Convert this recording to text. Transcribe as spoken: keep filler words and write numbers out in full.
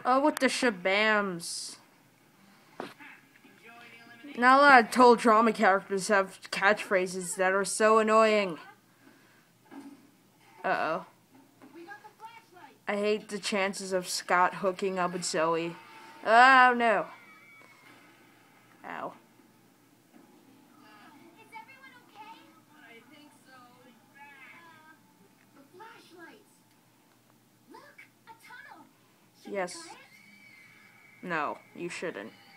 Oh, with the shabams. Not a lot of total drama characters have catchphrases that are so annoying. Uh-oh. I hate the chances of Scott hooking up with Zoe. Oh, no. Ow. Is everyone okay? I think so. Uh, the flashlights. Look, a tunnel. Should Yes. we try it? No, you shouldn't.